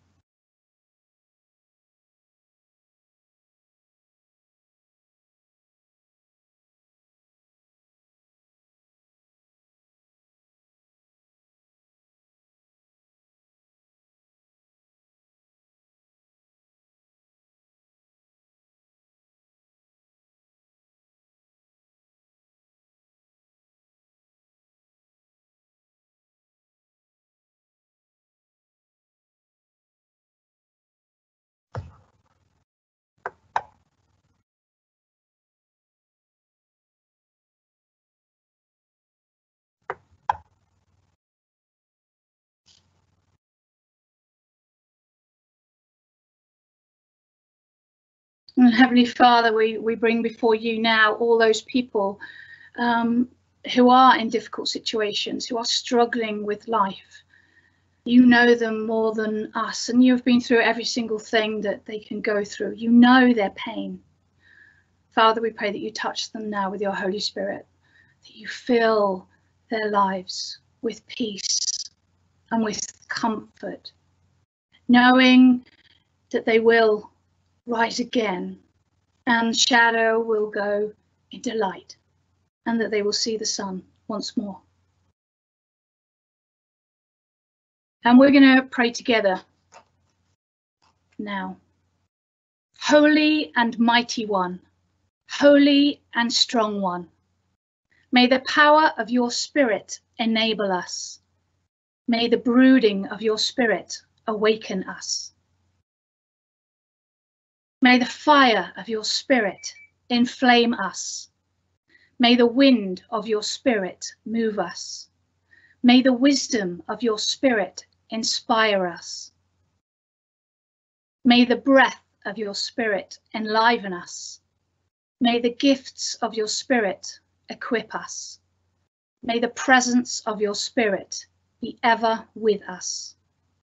And Heavenly Father, we bring before you now all those people who are in difficult situations, who are struggling with life. You know them more than us, and you've been through every single thing that they can go through. You know their pain. Father, we pray that you touch them now with your Holy Spirit, that you fill their lives with peace and with comfort, knowing that they will rise again and shadow will go into light and that they will see the sun once more. And we're going to pray together now. Holy and mighty one, holy and strong one, may the power of your Spirit enable us. May the brooding of your Spirit awaken us. May the fire of your Spirit inflame us. May the wind of your Spirit move us. May the wisdom of your Spirit inspire us. May the breath of your Spirit enliven us. May the gifts of your Spirit equip us. May the presence of your Spirit be ever with us.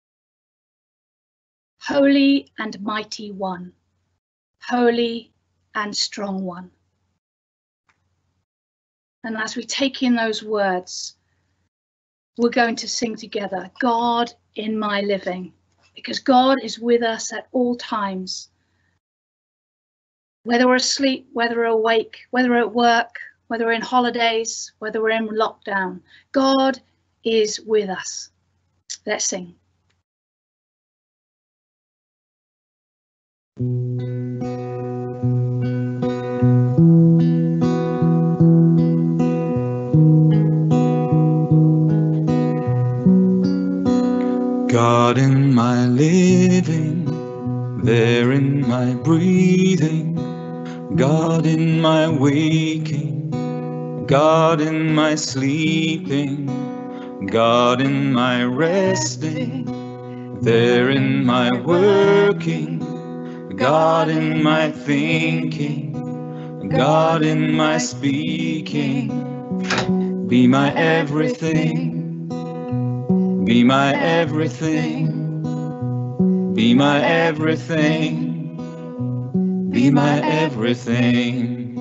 Holy and mighty one, holy and strong one. And as we take in those words, we're going to sing together, God in my living, because God is with us at all times. Whether we're asleep, whether we're awake, whether we're at work, whether we're in holidays, whether we're in lockdown, God is with us. Let's sing. God in my living, there in my breathing, God in my waking, God in my sleeping, God in my resting, there in my working, God in my thinking, God in my speaking. Be my everything, be my everything, be my everything, be my everything.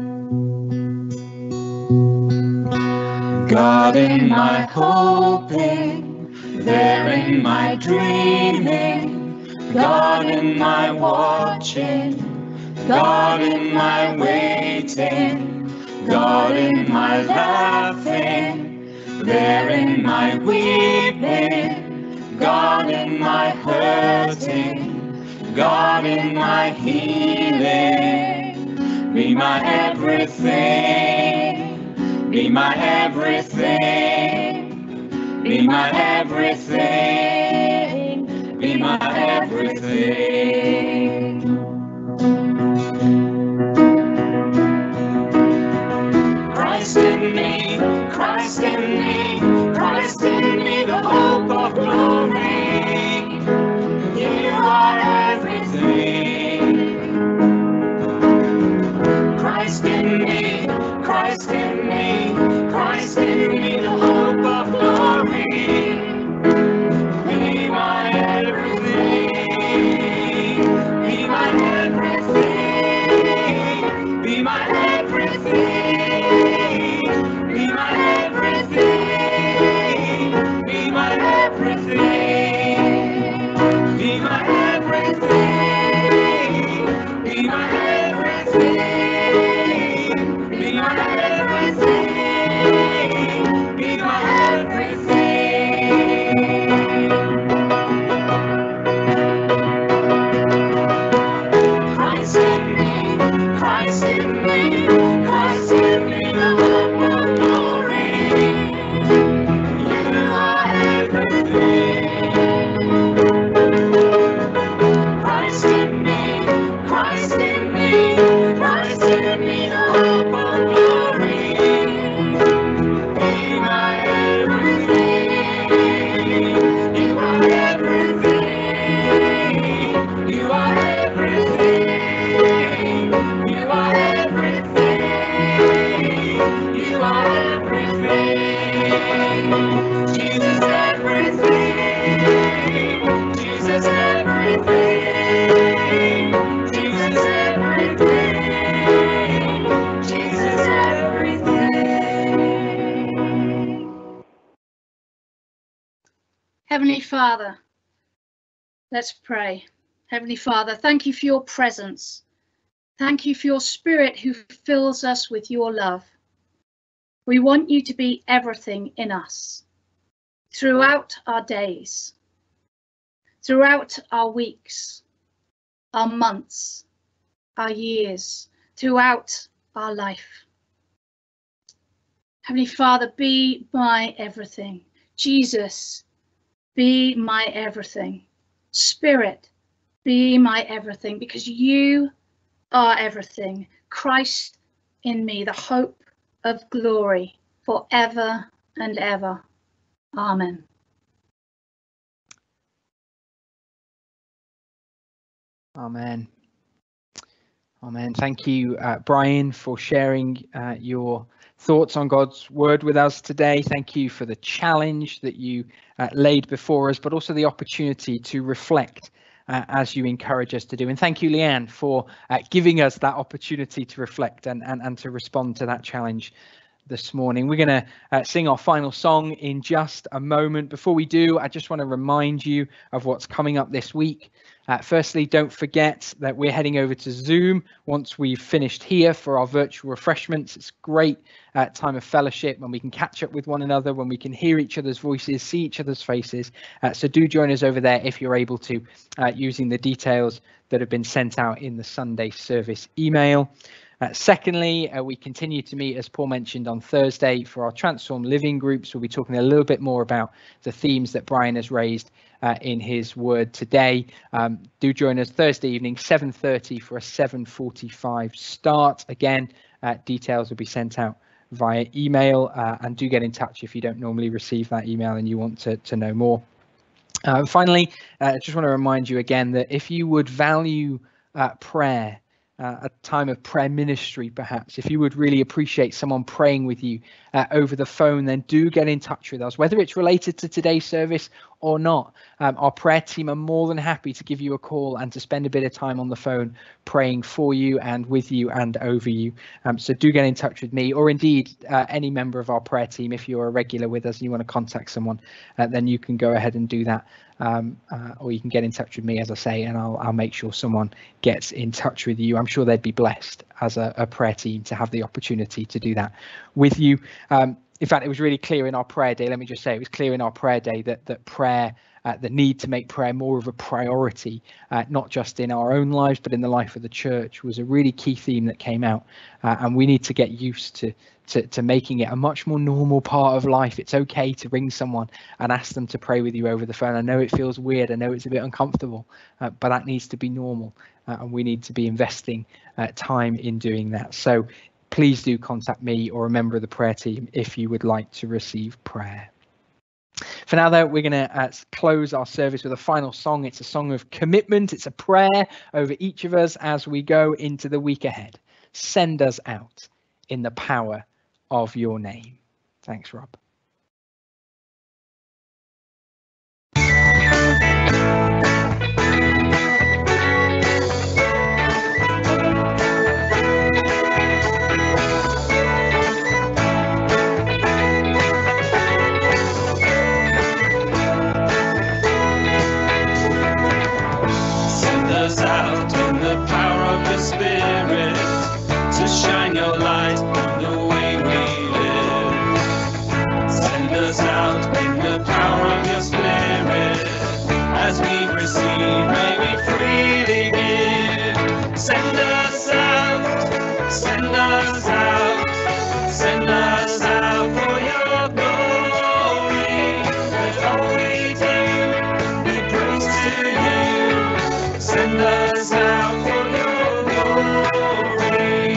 God in my hoping, there in my dreaming, God in my watching, God in my waiting, God in my laughing, there in my weeping, God in my hurting, God in my healing. Be my everything, be my everything, be my everything, be my everything. Christ in me, Christ in me, Christ in me, the hope of glory. You are everything. Christ in me, Christ in me, Christ in me, the hope of glory. Be my everything, be my everything, be my everything, be my everything, be my everything, be my everything, be my everything, be my everything, be my everything. Christ in me, Christ in me, Christ in me, the hope of glory. You are everything. Christ in me, Christ in me, Christ in me, the hope of glory. Be my everything. You are everything. You are everything. You are everything. You are everything. Jesus everything. Jesus everything. Jesus everything. Jesus everything. Heavenly Father, let's pray. Heavenly Father, thank you for your presence. Thank you for your Spirit who fills us with your love. We want you to be everything in us throughout our days, throughout our weeks, our months, our years, throughout our life. Heavenly Father, be my everything. Jesus, be my everything. Spirit, be my everything, because you are everything. Christ in me, the hope of glory forever and ever. Amen. Amen. Amen. Thank you, Brian, for sharing your thoughts on God's word with us today. Thank you for the challenge that you laid before us, but also the opportunity to reflect as you encourage us to do. And thank you, Leanne, for giving us that opportunity to reflect and to respond to that challenge this morning. We're going to sing our final song in just a moment. Before we do, I just want to remind you of what's coming up this week. Firstly, don't forget that we're heading over to Zoom once we've finished here for our virtual refreshments. It's a great time of fellowship when we can catch up with one another, when we can hear each other's voices, see each other's faces. So do join us over there if you're able to, using the details that have been sent out in the Sunday service email. Secondly, we continue to meet, as Paul mentioned, on Thursday for our Transform Living groups. We'll be talking a little bit more about the themes that Brian has raised in his word today. Do join us Thursday evening, 7:30 for a 7:45 start. Again, details will be sent out via email, and do get in touch if you don't normally receive that email and you want to know more. Finally, I just want to remind you again that if you would value prayer, a time of prayer ministry, perhaps, if you would really appreciate someone praying with you over the phone, then do get in touch with us, whether it's related to today's service or not. Our prayer team are more than happy to give you a call and to spend a bit of time on the phone praying for you and with you and over you. So do get in touch with me, or indeed any member of our prayer team. If you're a regular with us and you want to contact someone, then you can go ahead and do that. Or you can get in touch with me, as I say, and I'll make sure someone gets in touch with you. I'm sure they'd be blessed as a prayer team to have the opportunity to do that with you. In fact, it was really clear in our prayer day. Let me just say, it was clear in our prayer day that prayer, the need to make prayer more of a priority, not just in our own lives, but in the life of the church, was a really key theme that came out. And we need to get used to making it a much more normal part of life. It's okay to ring someone and ask them to pray with you over the phone. I know it feels weird. I know it's a bit uncomfortable, but that needs to be normal. And we need to be investing time in doing that. So please do contact me or a member of the prayer team if you would like to receive prayer. For now, though, we're going to close our service with a final song. It's a song of commitment. It's a prayer over each of us as we go into the week ahead. Send us out in the power of your name. Thanks, Rob. Out in the power of the Spirit to shine your light in the way we live. Send us out in the power of your Spirit as we receive, may we freely give. Send us out, send us out, send us out for your glory. Let all we do be praise to you. Send us out for your glory.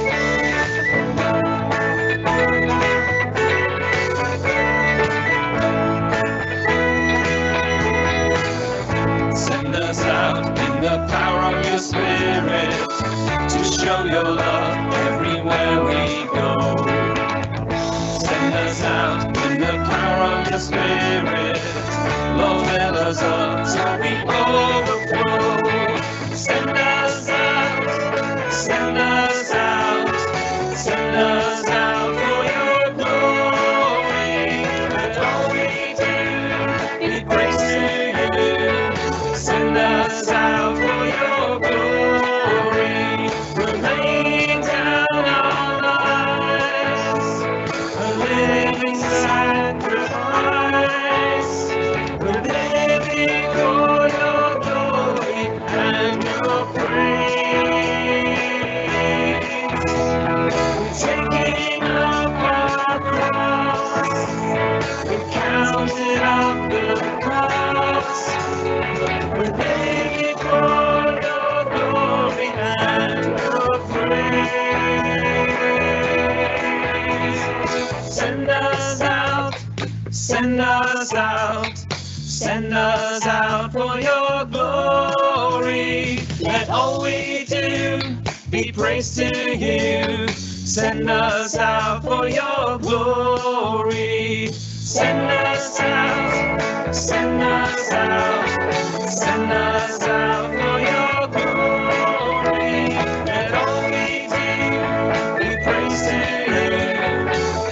Send us out in the power of your Spirit to show your love everywhere we go. Send us out in the power of your Spirit. Lord, fill us up so we overflow. Send us out, send us out, send us out for your glory. Let all we do be praise to you. Send us out for your glory. We're laying down our lives, a living sacrifice. We're living for your glory and your praise. We're taking up our cross. We've counted up the cost. We're living for your glory and your praise. Send us out, send us out, send us out for your glory. Let all we do be praise to you. Send us out for your glory. Send us out, send us out, send us out for your glory. Let all we do be praise to you.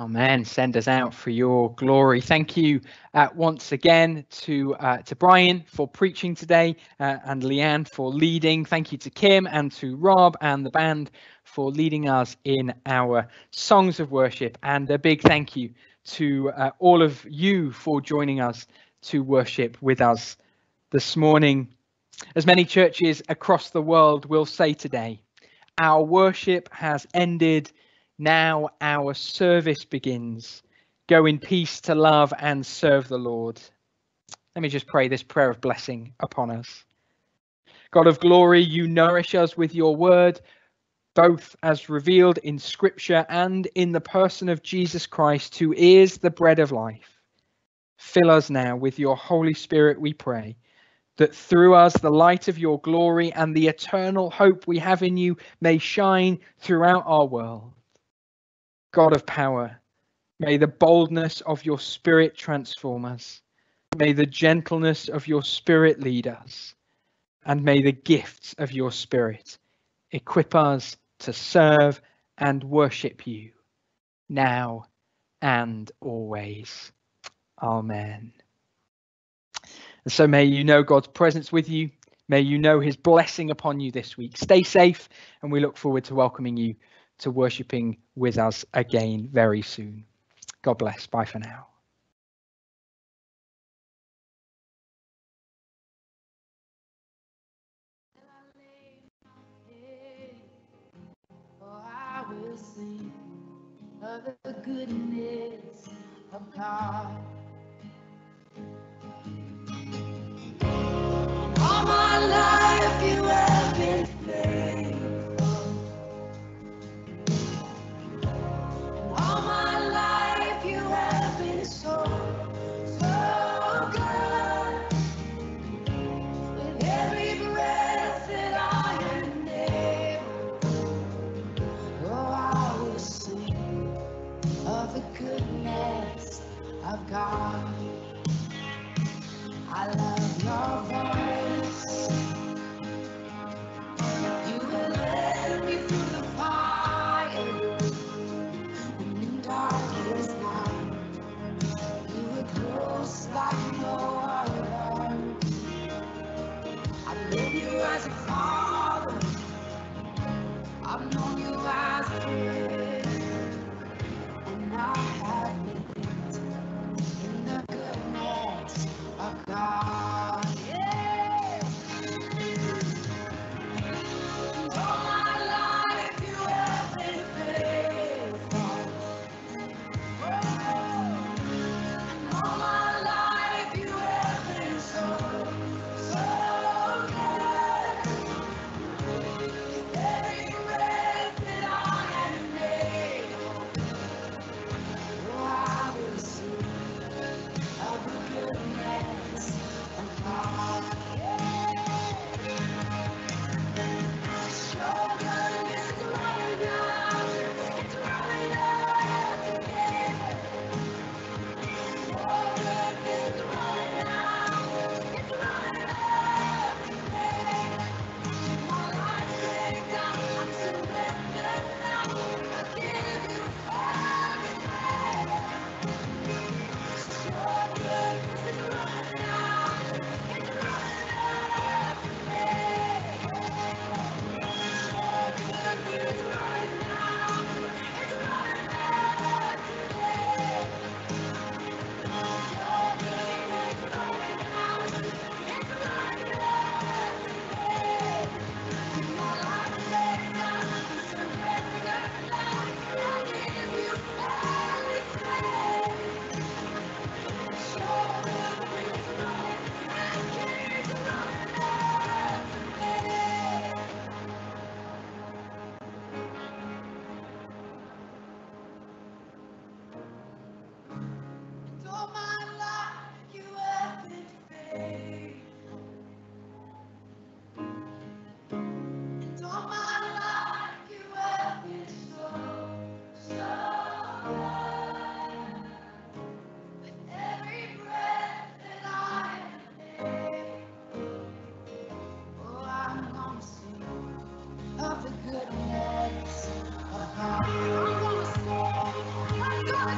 Amen. Send us out for your glory. Thank you once again to Brian for preaching today and Leanne for leading. Thank you to Kim and to Rob and the band for leading us in our songs of worship. And a big thank you to all of you for joining us to worship with us this morning. As many churches across the world will say today, our worship has ended. Now our service begins. Go in peace to love and serve the Lord. Let me just pray this prayer of blessing upon us. God of glory, you nourish us with your word, both as revealed in Scripture and in the person of Jesus Christ, who is the bread of life. Fill us now with your Holy Spirit, we pray, that through us the light of your glory and the eternal hope we have in you may shine throughout our world. God of power, may the boldness of your Spirit transform us. May the gentleness of your Spirit lead us. And may the gifts of your Spirit equip us to serve and worship you, now and always. Amen. And so may you know God's presence with you. May you know his blessing upon you this week. Stay safe, and we look forward to welcoming you to worshipping with us again very soon. God bless. Bye for now. I will sing of the goodness of God. All my life you have been faithful. All my life you have been so, so good. With every breath that I am able, oh, I will sing of the goodness of God. I love your voice. You will lead me through the fire and in darkest night. You were close like no other. I've known you as a father. I've known you as a friend, and I have lived in the goodness of God. Yeah. All my life you have been faithful. And all my life you have been so, so good. Every breath that I am able,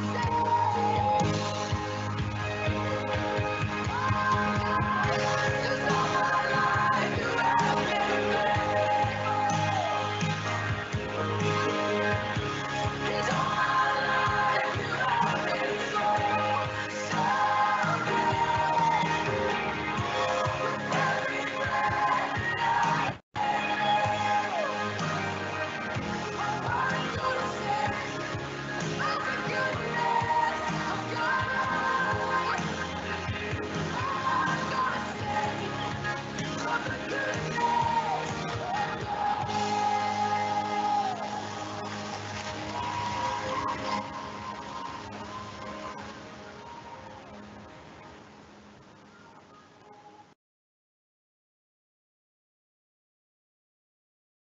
say